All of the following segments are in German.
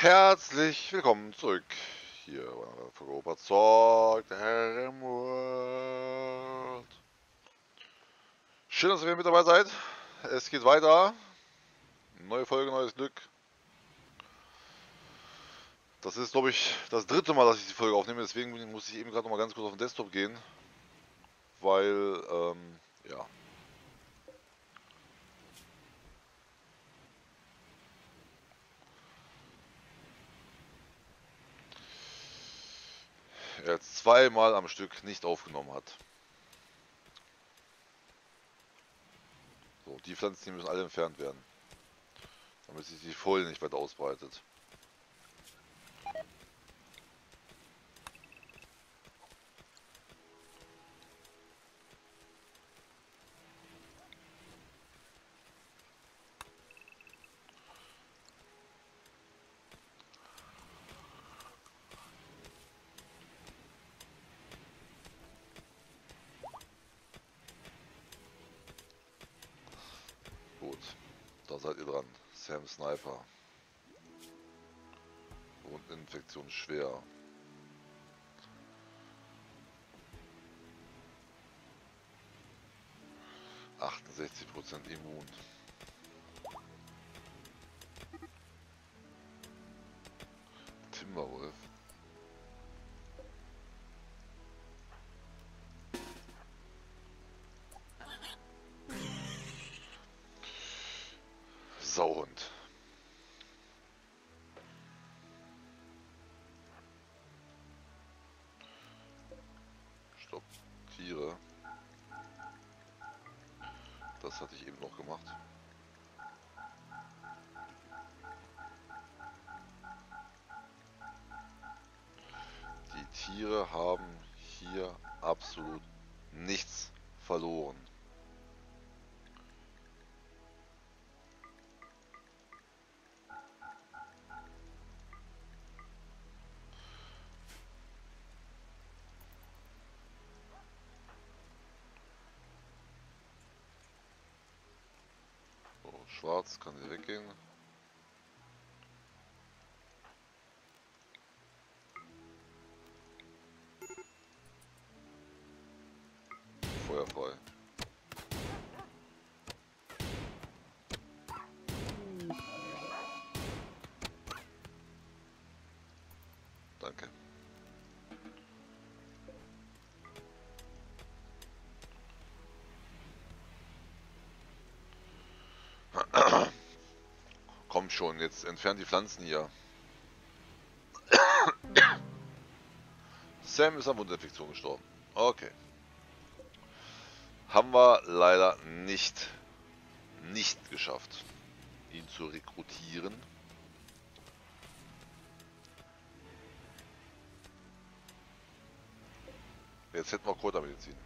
Herzlich willkommen zurück hier bei Vergober Zorg, der Herrenworld. Schön, dass ihr wieder mit dabei seid. Es geht weiter. Neue Folge, neues Glück. Das ist, glaube ich, das dritte Mal, dass ich die Folge aufnehme. Deswegen muss ich eben gerade noch mal ganz kurz auf den Desktop gehen. Weil, ja. Er jetzt zweimal am Stück nicht aufgenommen hat. So, die Pflanzen, die müssen alle entfernt werden. Damit sich die Folie nicht weiter ausbreitet. Gut, da seid ihr dran. Sam Sniper. Und Infektion schwer. 68% immun. Timberwolf. Sauhund. Stopp. Tiere. Das hatte ich eben noch gemacht. Die Tiere haben hier absolut nichts verloren. So, schwarz kann hier weggehen. Feuerfrei. Danke. Komm schon, jetzt entfernt die Pflanzen hier. Sam ist an Wundinfektion gestorben. Okay. Haben wir leider nicht geschafft, ihn zu rekrutieren. Jetzt hätten wir Kräutermedizin.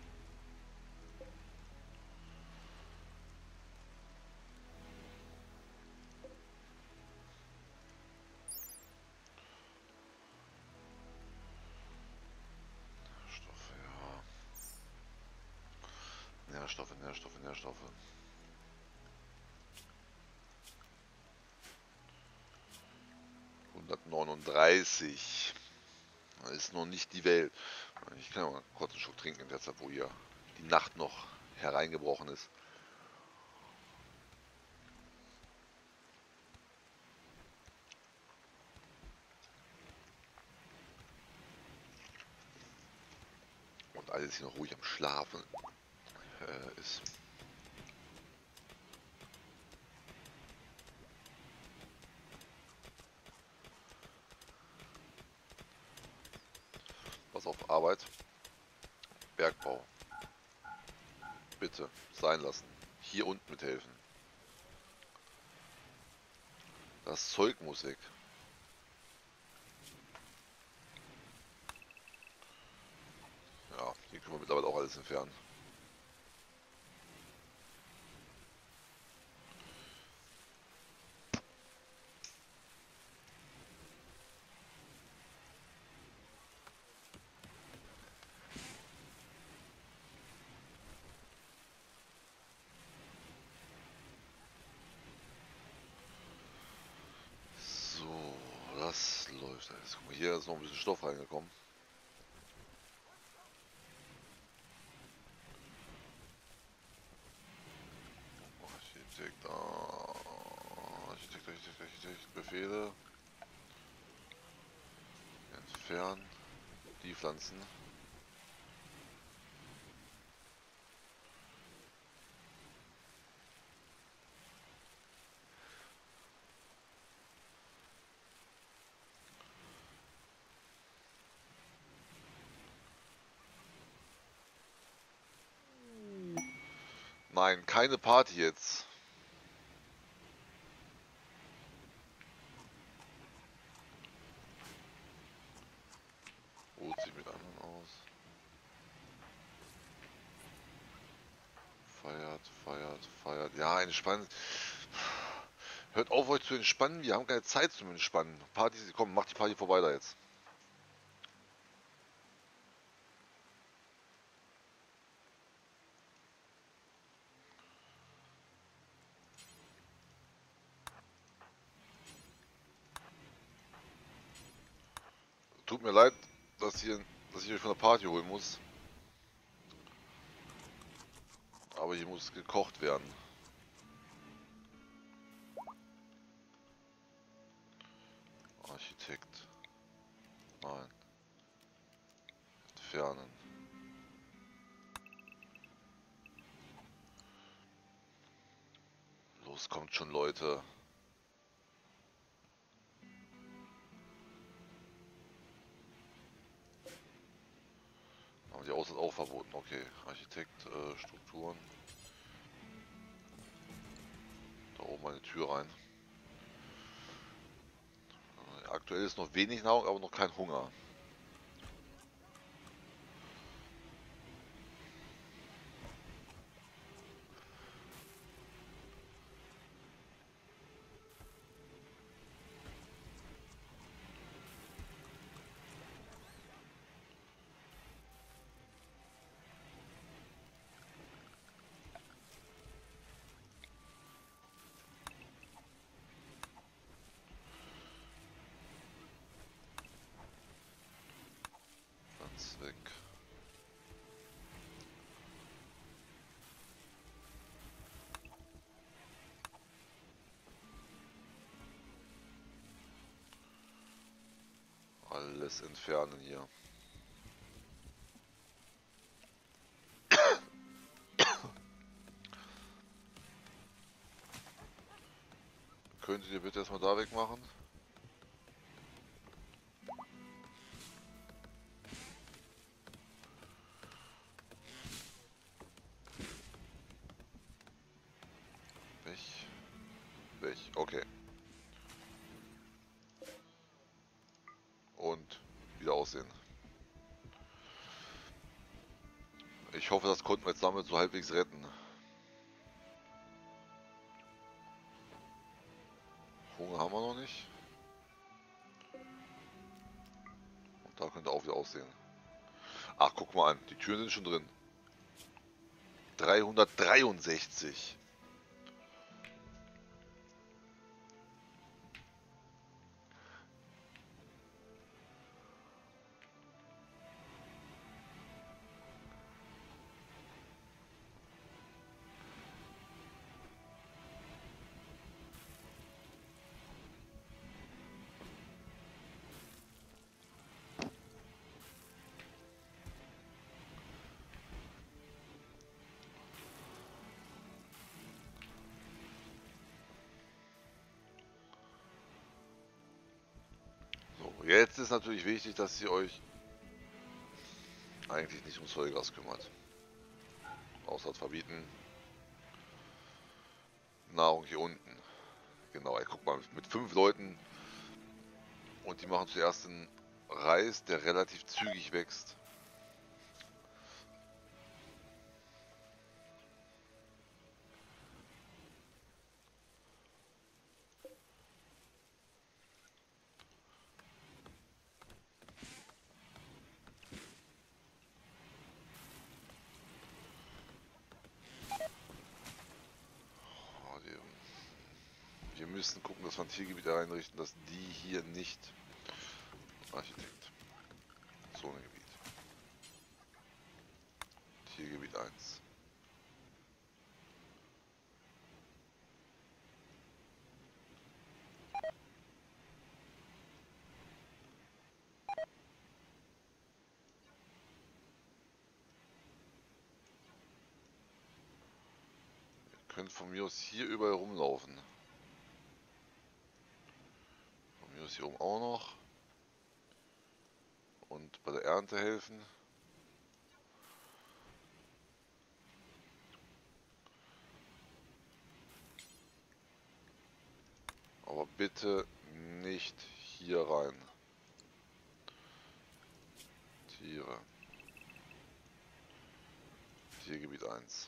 Stoffe, ja. Nährstoffe. 139. Das ist noch nicht die Welt. Ich kann ja mal kurz einen Schluck trinken in der Zeit, wo hier die Nacht noch hereingebrochen ist. Und alles hier noch ruhig am Schlafen ist. Was auf Arbeit. Bergbau. Bitte sein lassen. Hier unten mithelfen. Das Zeug muss weg. Ja, hier können wir mittlerweile auch alles entfernen. So. Jetzt, guck mal, hier ist noch ein bisschen Stoff reingekommen. Architekt, Architekt, Befehle. Entfernen. Die Pflanzen. Nein, keine Party jetzt. Ruht sich mit anderen aus. Feiert. Ja, entspannen. Hört auf, euch zu entspannen. Wir haben keine Zeit zum Entspannen. Party, komm, macht die Party vorbei da jetzt. Tut mir leid, dass ich euch von der Party holen muss. Aber hier muss gekocht werden. Architekt. Nein. Entfernen. Los, kommt schon, Leute. Aber die Ausland auch verboten. Okay. Architekt, Strukturen. Da oben eine Tür rein. Aktuell ist noch wenig Nahrung, aber noch kein Hunger. Ganz weg. Alles entfernen hier. Könntet ihr bitte erstmal da wegmachen? Weg. Weg. Okay. Und wieder aussehen. Ich hoffe, das konnten wir jetzt damit so halbwegs retten. Hunger haben wir noch nicht. Und da könnte auch wieder aussehen. Ach, guck mal an. Die Türen sind schon drin. 363. So, jetzt ist natürlich wichtig, dass ihr euch eigentlich nicht ums Vollgas kümmert. Außer verbieten. Nahrung hier unten. Genau, ey, guck mal, mit 5 Leuten und die machen zuerst einen Reis, der relativ zügig wächst. Oh, wir müssen gucken, dass wir ein Tiergebiet einrichten, dass die hier nicht Architekt. Zonegebiet. Tiergebiet 1. Ihr könnt von mir aus hier überall rumlaufen. Von mir aus hier oben auch noch. Und bei der Ernte helfen. Aber bitte nicht hier rein. Tiere. Tiergebiet 1.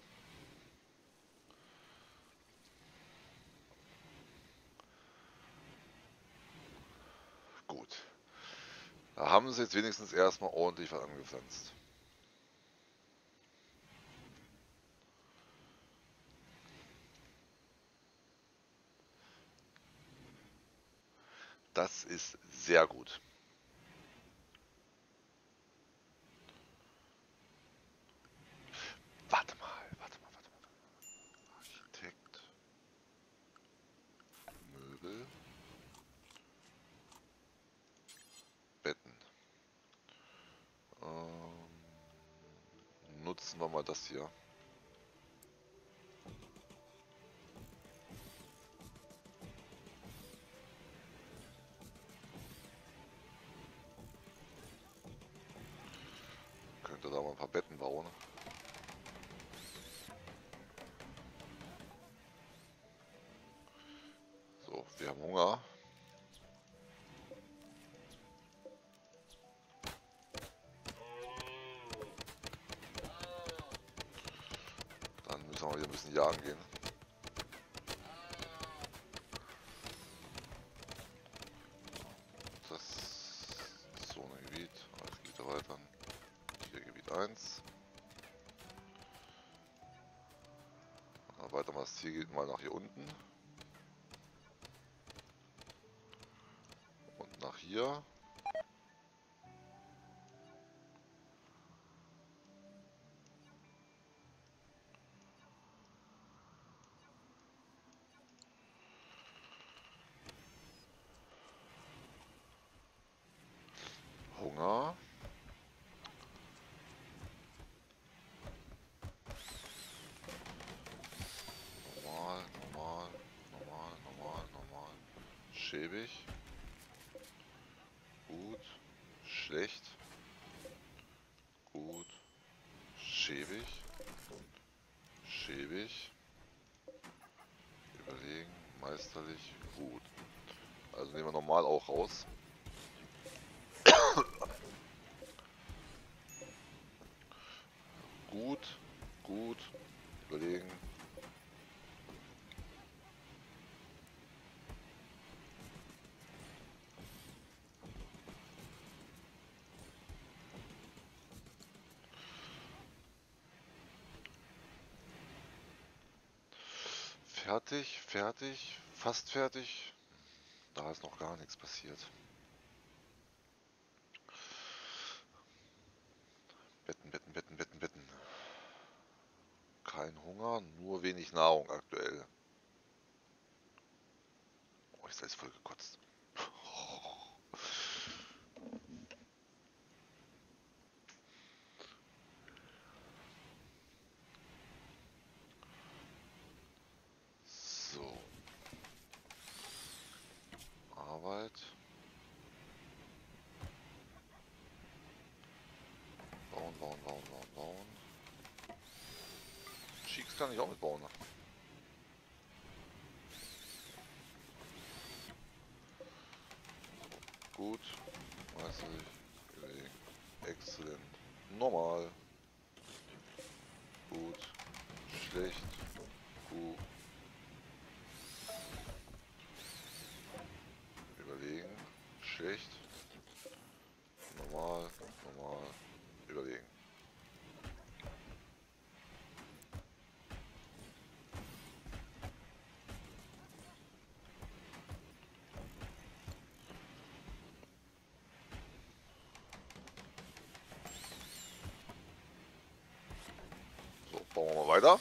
Gut. Da haben sie jetzt wenigstens erstmal ordentlich was angepflanzt. Das ist sehr gut. Warte mal. Architekt. Möbel. Betten. Nutzen wir mal das hier. Könnte da mal ein paar Betten bauen. So, wir haben Hunger. Dann müssen wir wieder ein bisschen jagen gehen. Das Zonegebiet. 1 geht erweitern. Tiergebiet 1. Erweitern wir das Tiergebiet mal nach hier unten. Und nach hier. Hunger. Normal. Schäbig. Gut. Schlecht. Gut. Schäbig. Schäbig. Überlegen. Meisterlich. Gut. Also nehmen wir normal auch raus. Gut. Überlegen. Fertig. Fast fertig. Da ist noch gar nichts passiert. Betten. Kein Hunger, nur wenig Nahrung aktuell. Oh, ist alles voll gekotzt. So. Arbeit. Bauen. Cheeks kann ich auch mitbauen. Ne? Gut. Meisterlich. Überlegen. Exzellent. Normal. Gut. Schlecht. Gut. Überlegen. Schlecht. Normal. Überlegen. weiter.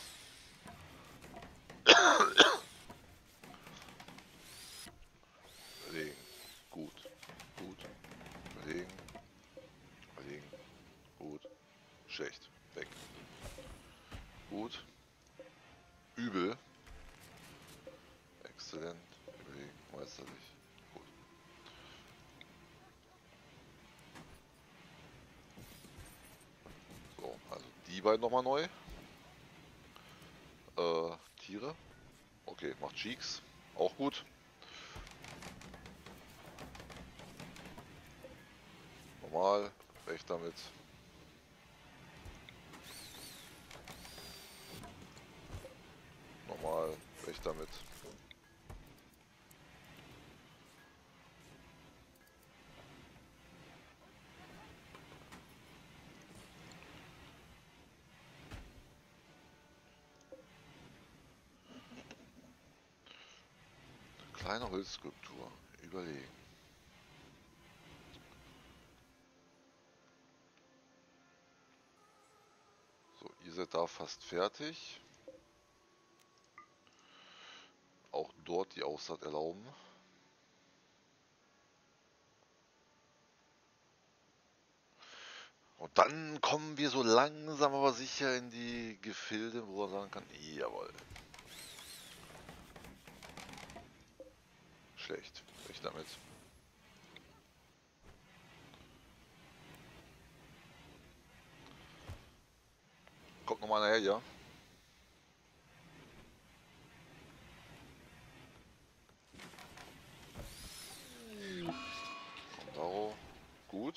Überlegen. Gut. Gut. Überlegen. Überlegen. Gut. Schlecht. Weg. Gut. Übel. Exzellent. Überlegen. Meisterlich. Gut. So, also die beiden nochmal neu. Tiere. Okay, macht Cheeks. Auch gut. Normal. Weg damit. Normal. Weg damit. Kleine Holzskulptur. Überlegen. So, ihr seid da fast fertig. Auch dort die Aussaat erlauben. Und dann kommen wir so langsam aber sicher in die Gefilde, wo er sagen kann, jawohl. Schlecht. Ich damit. Kommt noch mal einer her, ja. Kommt Daro. Gut.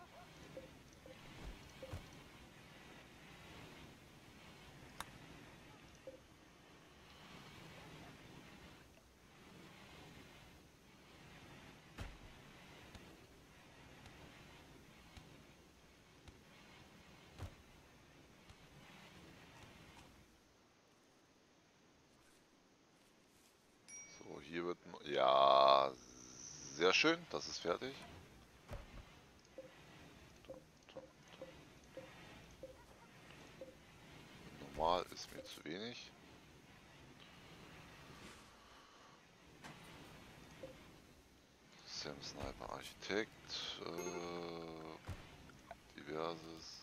So, hier wird... Ja, sehr schön. Das ist fertig. Normal ist mir zu wenig. Sam Sniper Architekt. Diverses.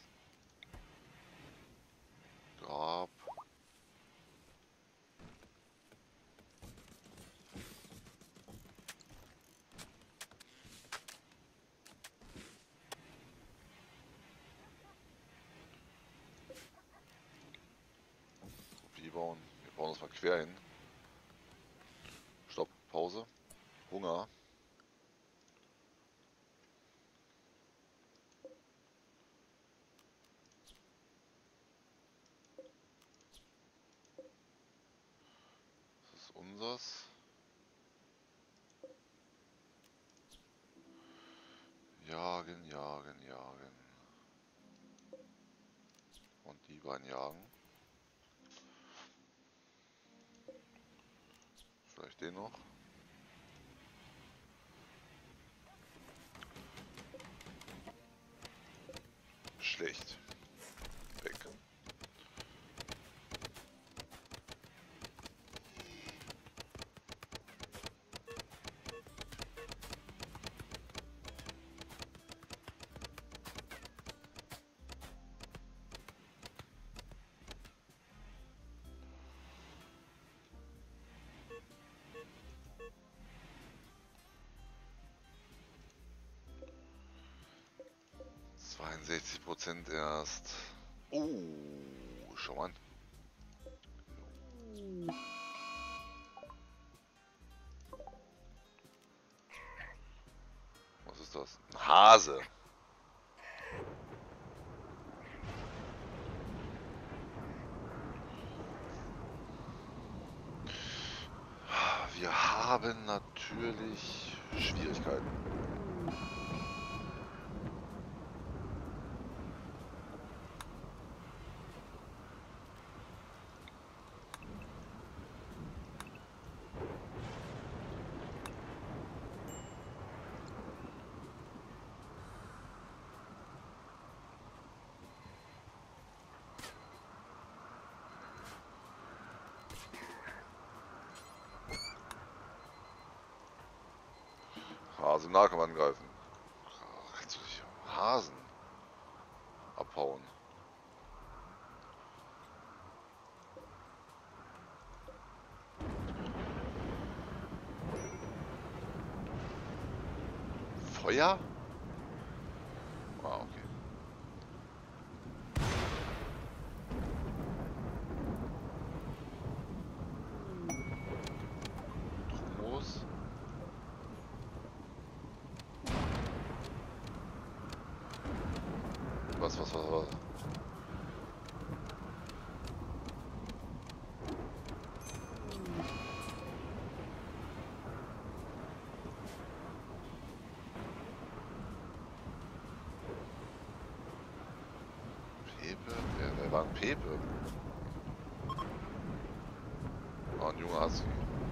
Grab. Kopie bauen. Wir bauen das mal quer hin. Stopp. Pause. Hunger. Das ist unseres. Jagen, jagen, jagen. Und die beiden jagen. Vielleicht den noch. Schlecht. Weg. %, erst. Schau mal an. Was ist das? Ein Hase. Wir haben natürlich Schwierigkeiten. Also im Nahkampf angreifen. Kannst du dich Hasen abhauen? Feuer? Ah, okay. Moos. Was? Pepe? Wer war ein Pepe? Ah, ein junger Husky.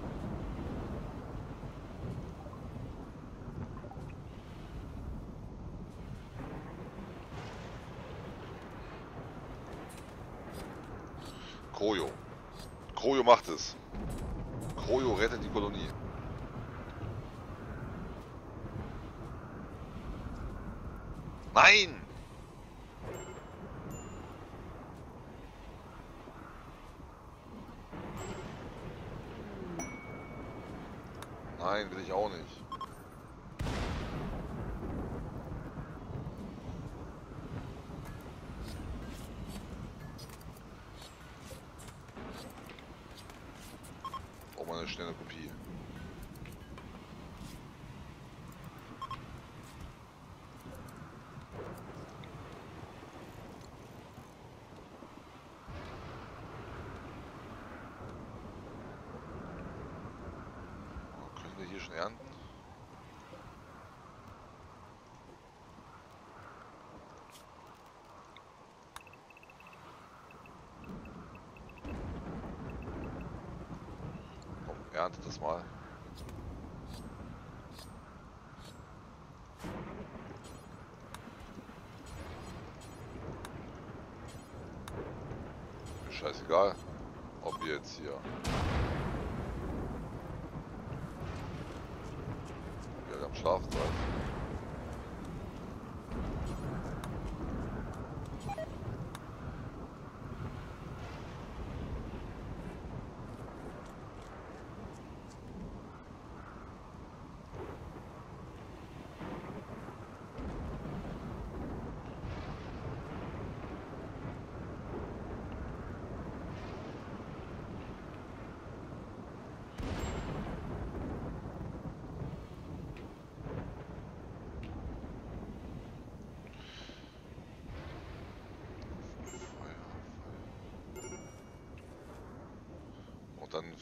Krojo. Krojo macht es. Krojo rettet die Kolonie. Nein! Nein, will ich auch nicht. Braucht mal eine schnelle Kopie. Können wir hier schon ernten? Komm, erntet das mal. Mir scheißegal, ob ihr jetzt hier wieder am Schlafen seid. Und dann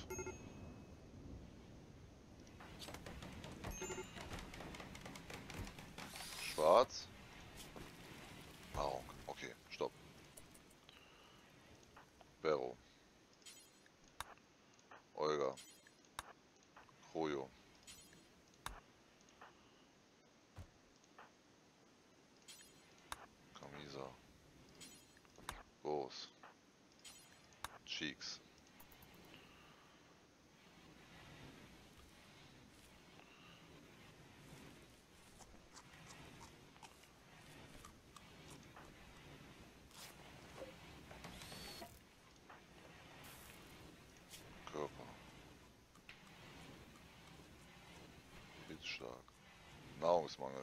schwarz. Nahrung. Okay, stopp. Bero. Olga. Krojo. Camisa. Boos. Cheeks. Körper. Hitzstark. Nahrungsmangel.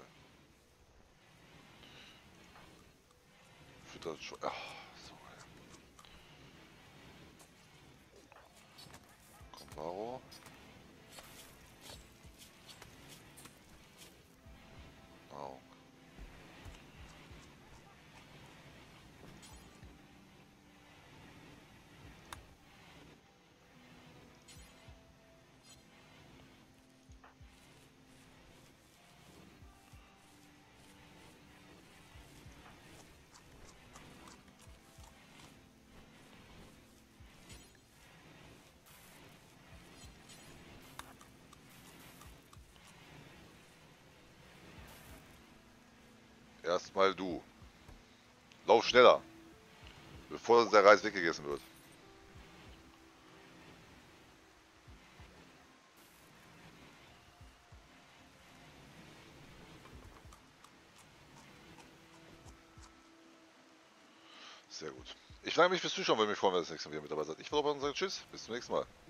Füttert schon. Ach, so geil. Comparo. Nahrung. Erstmal du. Lauf schneller, bevor der Reis weggegessen wird. Sehr gut. Ich danke mich fürs Zuschauen, wenn ihr mich freuen, wenn ihr das nächste Mal wieder mit dabei seid. Ich würde aber sagen, tschüss, bis zum nächsten Mal.